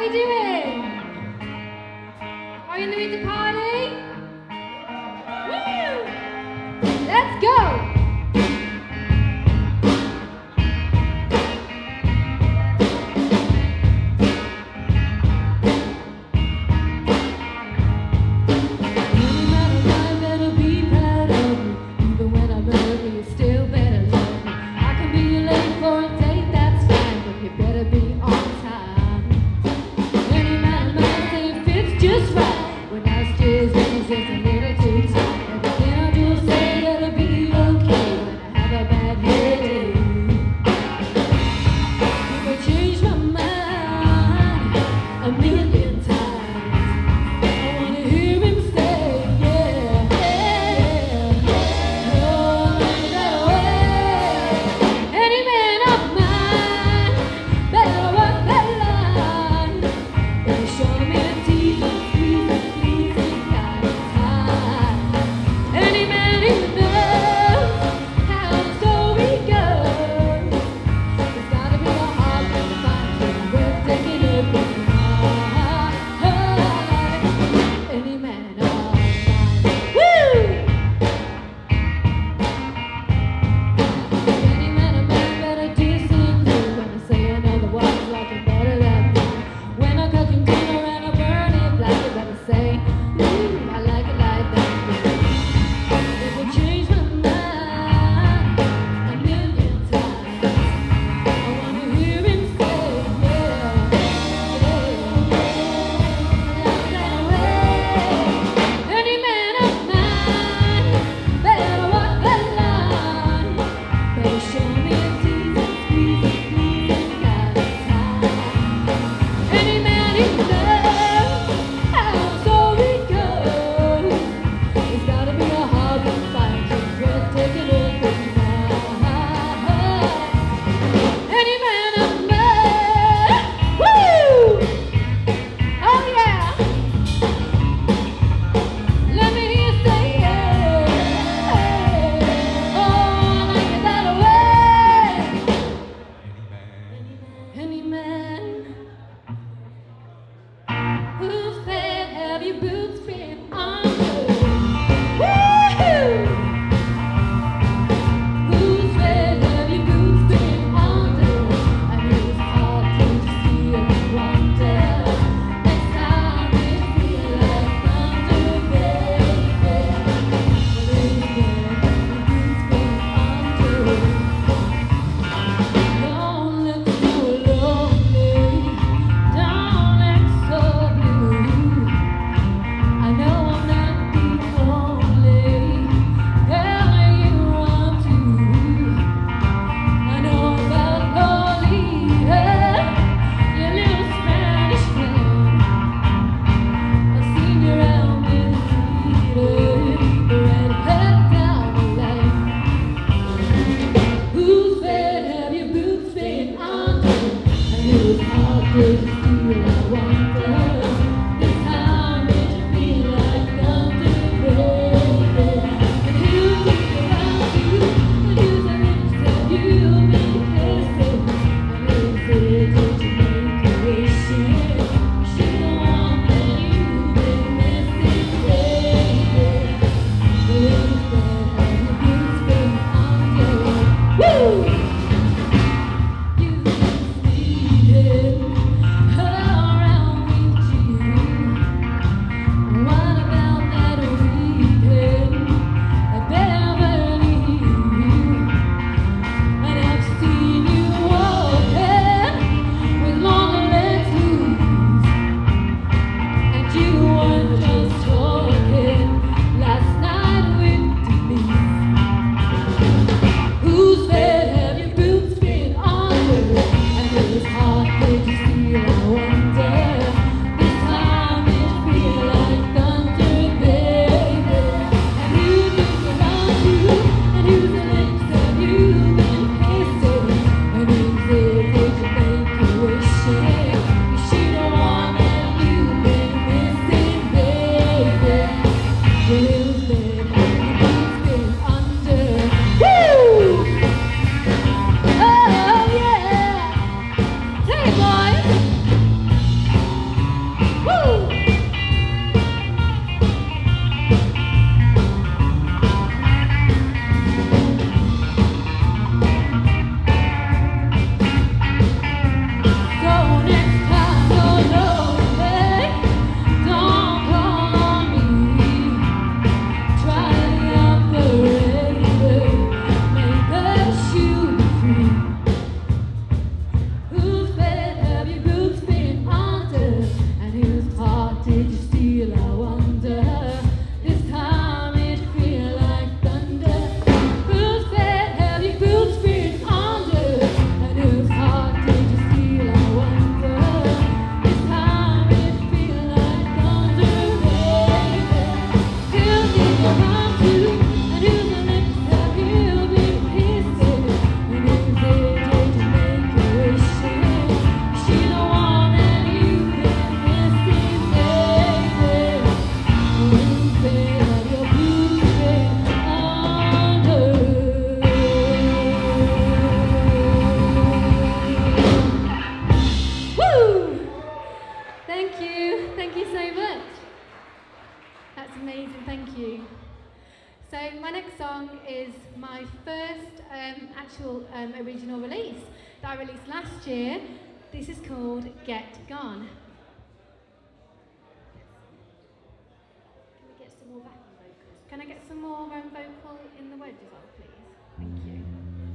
we doing? Are you in the mood to party? Woo! Let's go! actual original release that I released last year. This is called Get Gone. Can we get some more backing vocals? Can I get some more vocal in the wedge as well, please? Thank you.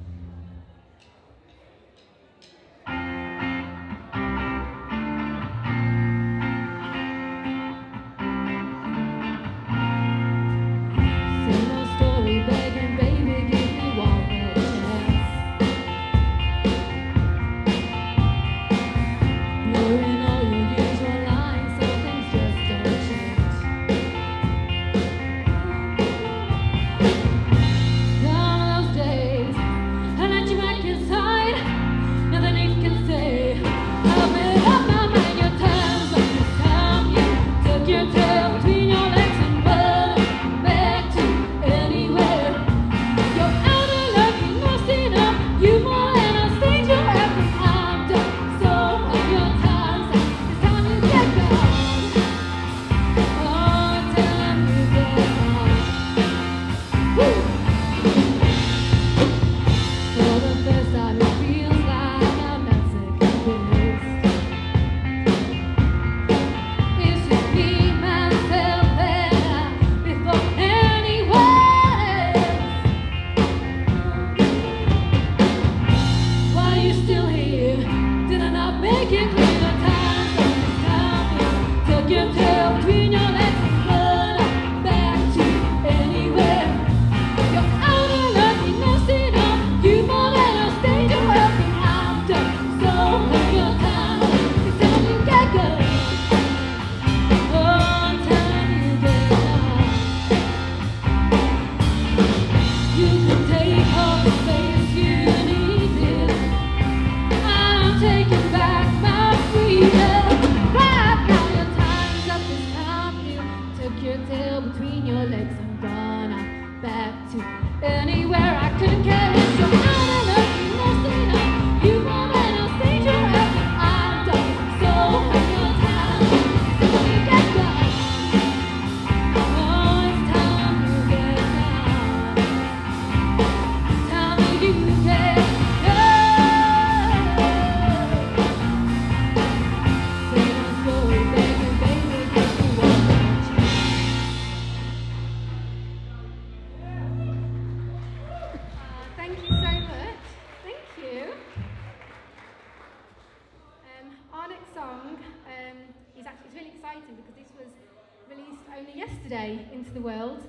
Into the world.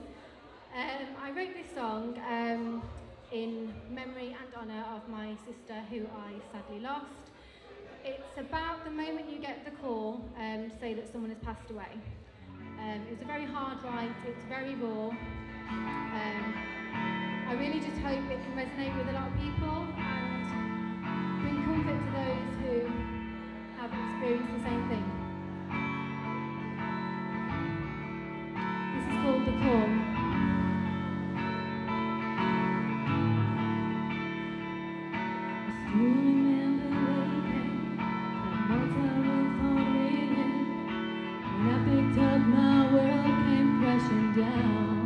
I wrote this song in memory and honour of my sister who I sadly lost. It's about the moment you get the call to say that someone has passed away. It was a very hard write, it's very raw. I really just hope it can resonate with a lot of people and bring comfort to those who have experienced the same thing. Called The Call. I still remember waking that motel phone ringing. When I picked up, my world came crashing down.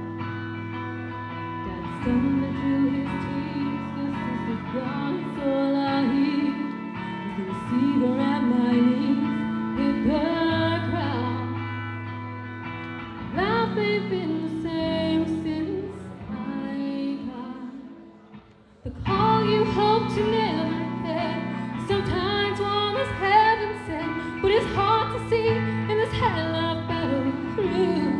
Dad stumbled through his teeth, the sister's gone, it's all I hear is the receiver at my knees hit the ground. Life ain't been the same since I got the call you hope to never get. Sometimes warm as heaven sent, but it's hard to see in this hell I've battled through.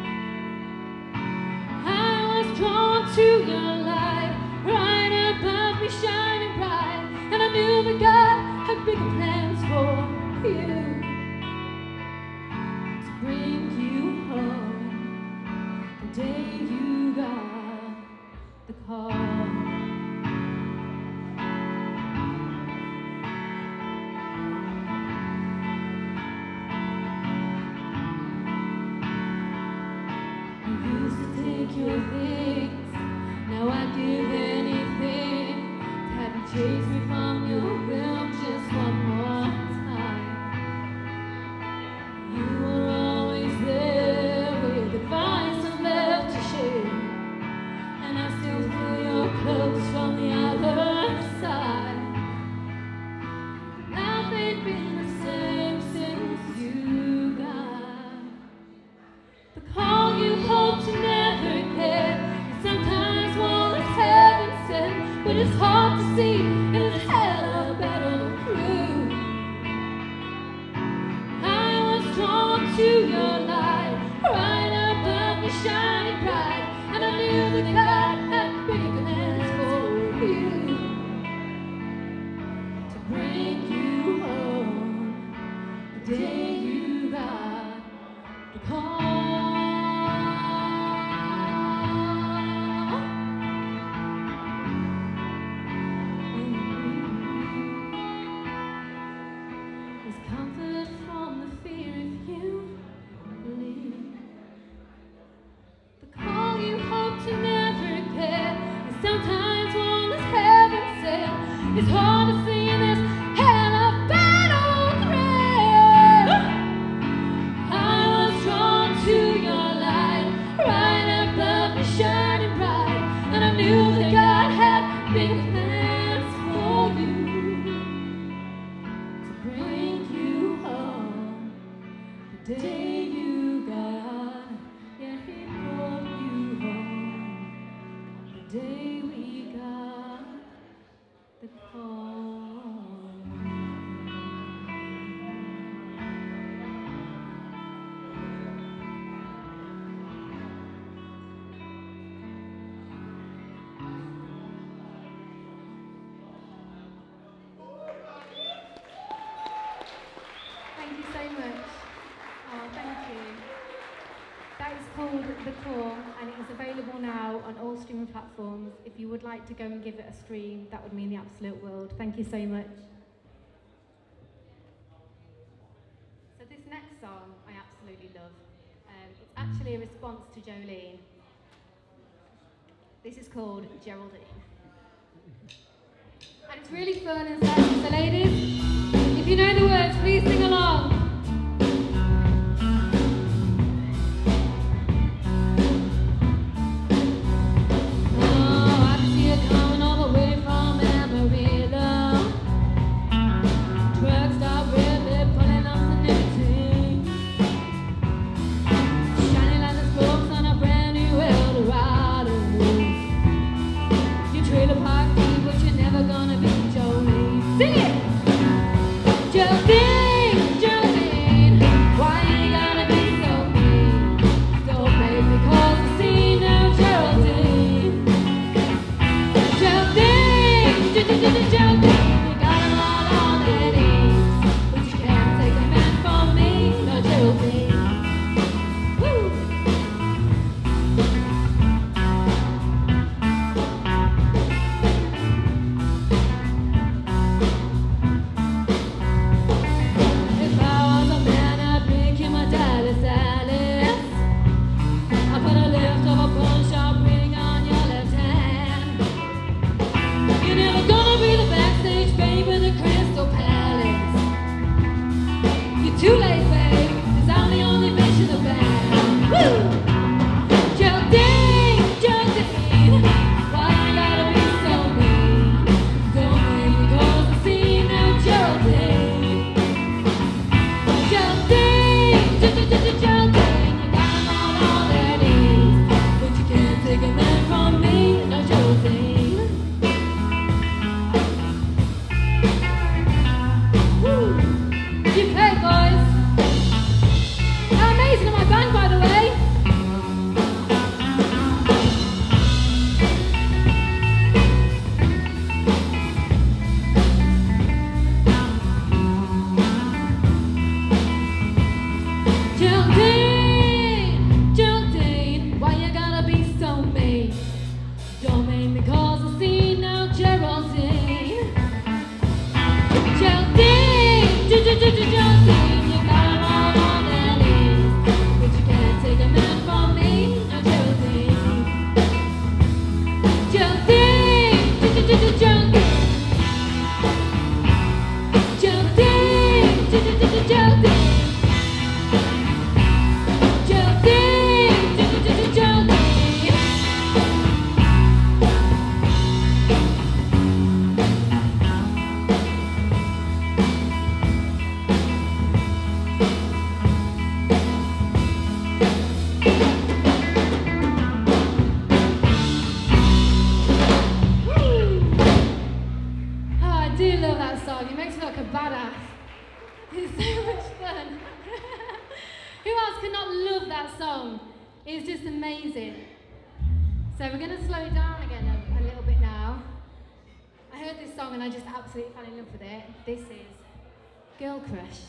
I was drawn to your light, right above me shining bright, and I knew that God had bigger plans for you. Bring you home the day you got the call. I used to take your things, now I give anything to have you chase me from your room just one more time. You were always there with advice and love to share, and I still feel your bring you home the day you got the call. There's comfort from the fear if you believe. The call you hope to never get is sometimes one that's heaven sent. It's hard to see in this hell of battle thread. I was drawn to your light, right above me shining bright, and I knew that God had big plans for you. The day you got, yeah, he brought you home. The day we got the call. Thank you so much. Oh, thank you. That is called The Call, and it is available now on all streaming platforms. If you would like to go and give it a stream, that would mean the absolute world. Thank you so much. So this next song I absolutely love. It's actually a response to Jolene. This is called Geraldine. And it's really fun and sexy. So ladies, if you know the words, please sing along. Too late, babe. It's I'm the only bitch in the band. Woo! Geraldine, Geraldine, why you gotta be so mean? Don't make me cause the scene now, Geraldine. Geraldine, Geraldine, you got them all their needs, but you can't take a man from me, no, Geraldine. Woo! You pay, boys. How amazing am I band, by the way? Geraldine, Geraldine, why you gotta be so mean? Don't make me cause a scene now, Geraldine. Geraldine, Geraldine. It makes me look like a badass. It's so much fun. Who else could not love that song? It's just amazing. So we're going to slow it down again a little bit now. heard this song and I just absolutely fell in love with it. This is Girl Crush.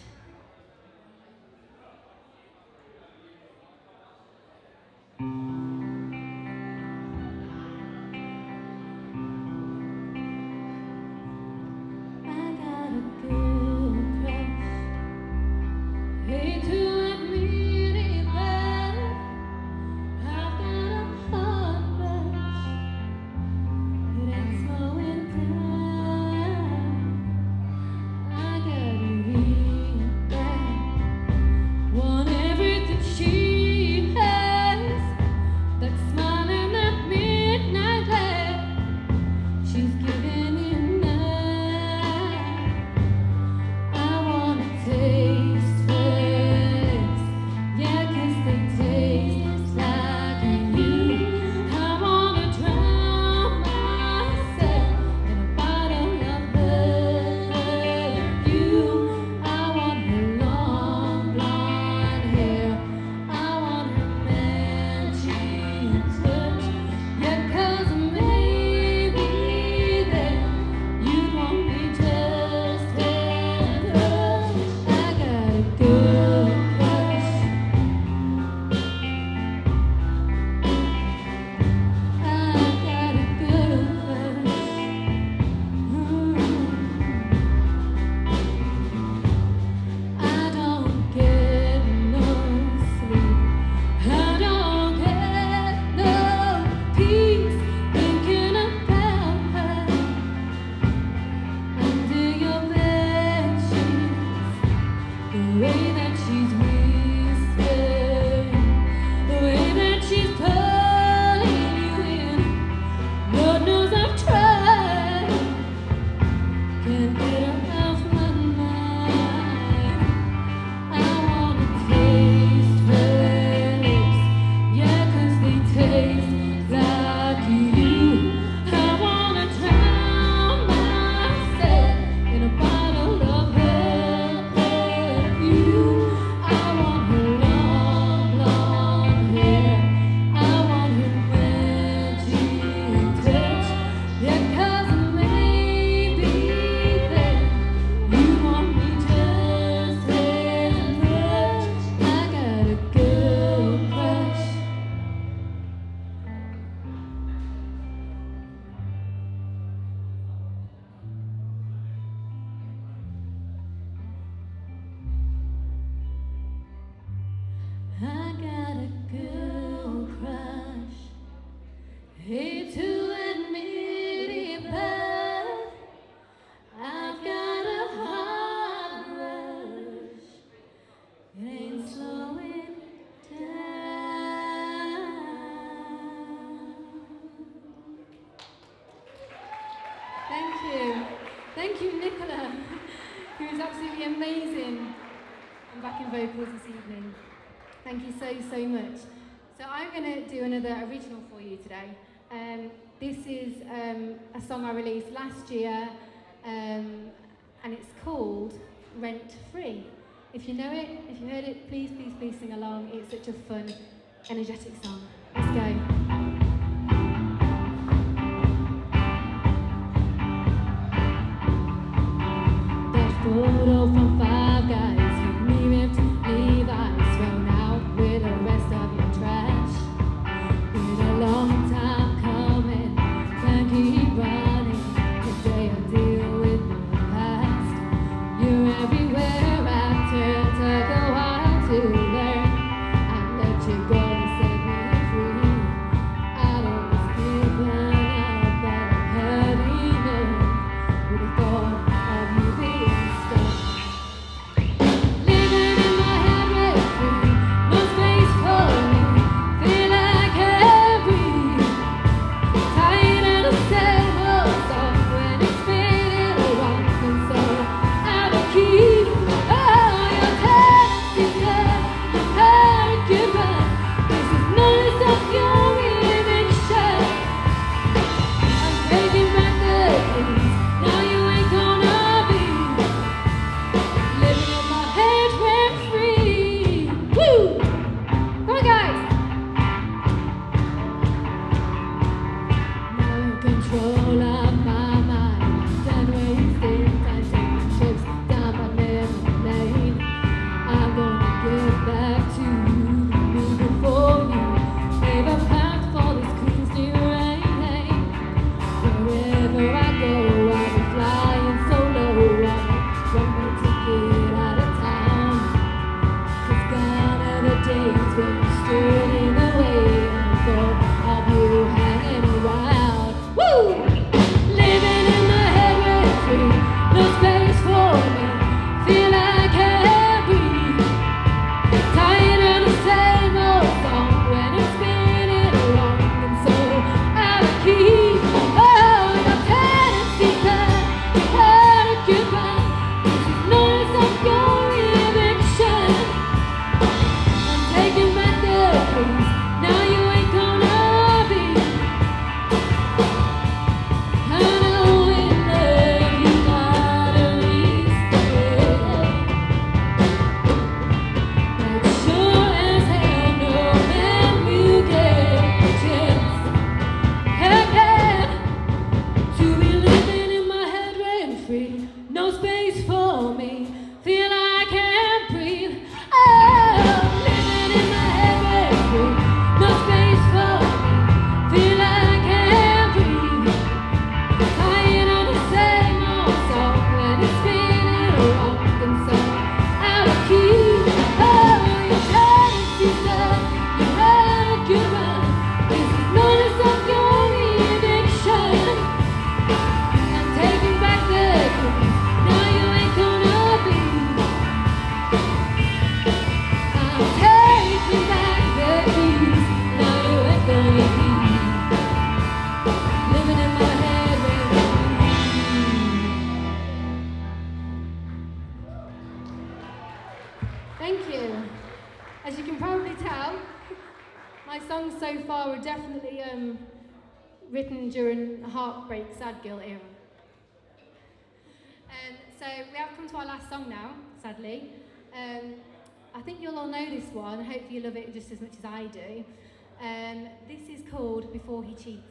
Hate to admit it, but I've got a heart rush. It ain't slowing down. Thank you. Thank you, Nicola, who is absolutely amazing. I'm back in vocals this evening. Thank you so much. So I'm going to do another original for you today. This is a song I released last year, and it's called Rent Free. If you know it, if you heard it, please sing along. It's such a fun, energetic song. Let's go. Photo from Five Guys, you me ripped Levi's, thrown out with the rest of your trash. Been a long time coming, can't keep running. Today I deal with the past. You're everywhere I turn, took a while to learn. I let you go and set me free. I'd always given up, but I've had enough with the thought of you being stuck. no space for me. Feel I can't breathe. Oh, living in my head, baby. No space for me. Feel I can't breathe. Lying on the same old song when it's feeling wrong and so out of key. Oh, you tell me, sister, you had a good run. This is notice of your eviction. I'm taking back the keys. Now you ain't gonna be. I'm taking back the keys. Now you ain't gonna be. Living in my head, baby. Thank you. As you can probably tell, my songs so far were definitely written during Heartbreak Sad Girl era. So we have come to our last song now, sadly. I think you'll all know this one. Hopefully you love it just as much as I do. This is called Before He Cheats.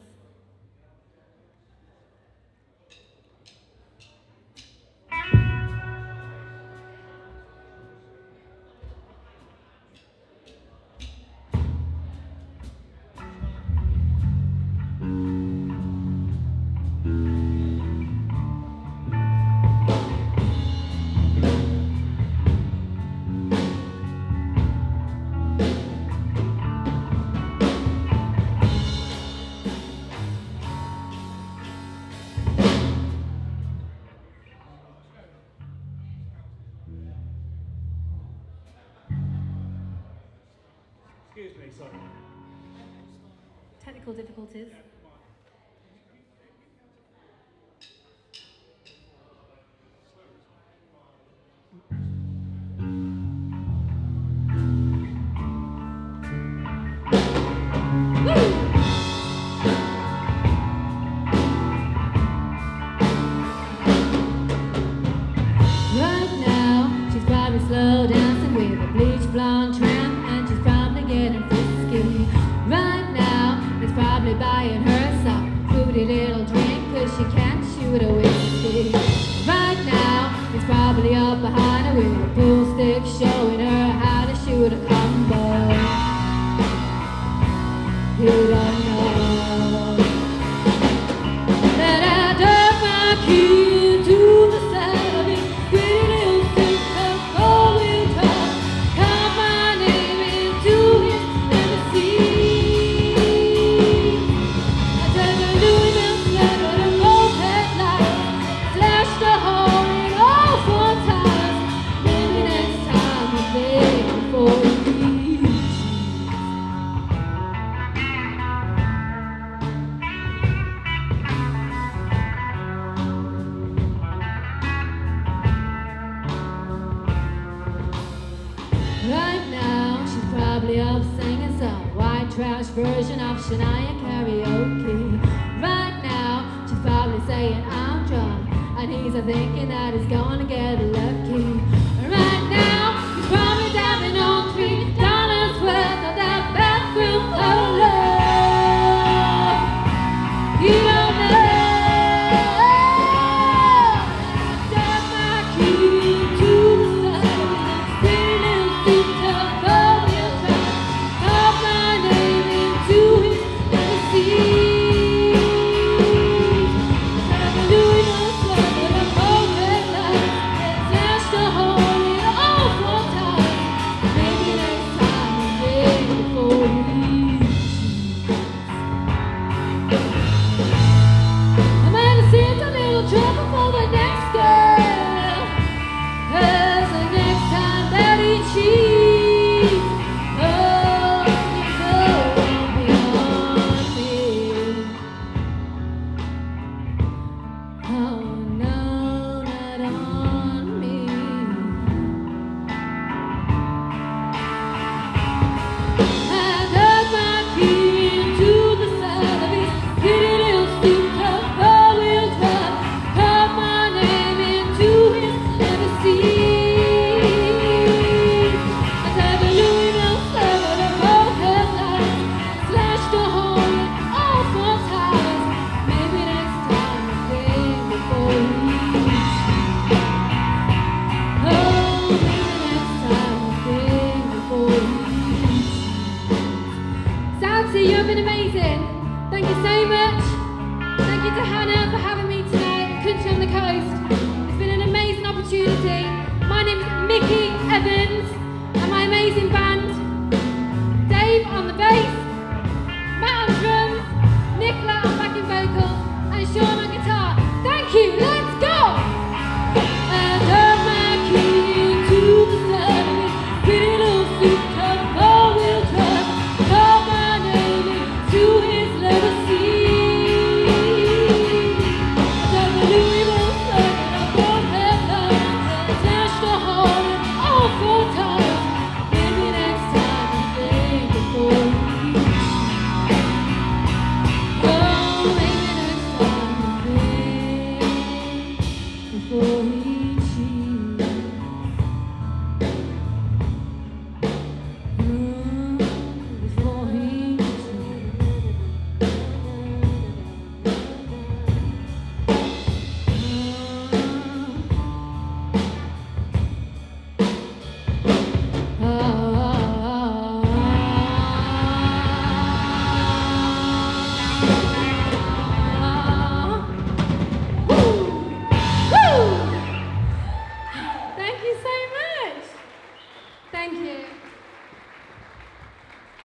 Excuse me, sorry. Technical difficulties. Right now, she's probably slow dancing with a bleach blonde tramp, and she's probably getting frisky. Right now, he's probably buying her some fruity little drink, 'cause she can't shoot a whiskey. Right now, he's probably up behind her with a pool stick, showing her how to shoot a combo. You don't know that I dug my key into the savage pretty little stick of four-wheel drive, carved my name into his embassy. I dug a Louis Vuitton with a gold headlight, slashed a hole in all four tires. Maybe next time we'll think before we cheat. Right now, she's probably up singing some white trash version of Shania karaoke. Right now, she's probably saying I'm drunk, and he's thinking that he's gonna get lucky. Right now, he's probably dabbing on $3 worth of that bathroom alone. You don't know. Dug my key into the side, pretty little suit of four-wheel drive, carved my name into his embassy. Like a Louis Vuitton with a gold headlight, opportunity. My name's Mickey Evans, and my amazing band